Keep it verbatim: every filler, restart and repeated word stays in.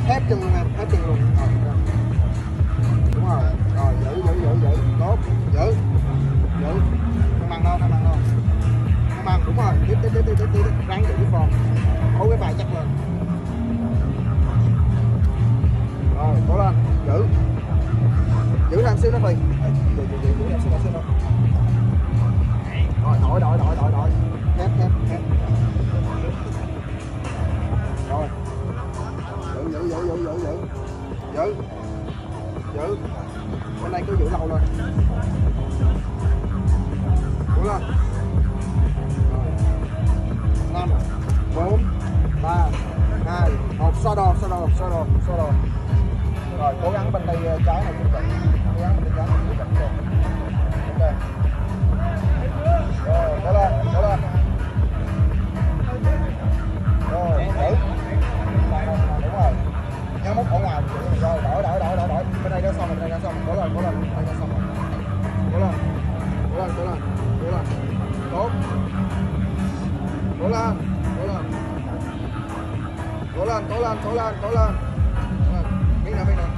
thép chân luôn em, thép chân luôn. Rồi, rồi. Đúng rồi, rồi giữ giữ giữ giữ, tốt, giữ, giữ, không bằng đâu, không bằng đâu, không bằng, đúng rồi, tiếp tiếp tiếp tiếp tiếp, tiếp. Ráng giữ cái form, hold cái bài chắc lên. Rồi, cố lên, giữ, giữ thêm xíu nữa Phi, giữ giữ giữ giữ thêm xíu nữa xíu nữa. Rồi, đổi đổi đổi đổi đổi, thép thép thép. Rồi, giữ giữ giữ giữ giữ giữ, giữ, giữ, bên đây cứ giữ lâu lên. Cố lên. Năm, bốn, ba, hai, một, xoa đồ, xoa đồ, xoa đồ, xoa đồ. Rồi, cố gắng bên đây trái này cũng vậy. Cố gắng bên đây trái này cũng vậy. Ok. Rồi, cố lên, cố lên. Rồi, giữ. Đúng rồi. Nhớ móc ở ngoài. Rồi, đổi, đổi, đổi, đổi, đổi. Bên đây đã xong rồi, bên đây đã xong rồi. Cố lên, cố lên. Bên đây đã xong rồi. Cố lên. Cố lên, cố lên. Cố lên. Tốt. Cố lên, cố lên. Cố lên, cố lên, cố lên, cố lên. Miếng nữa, miếng nữa.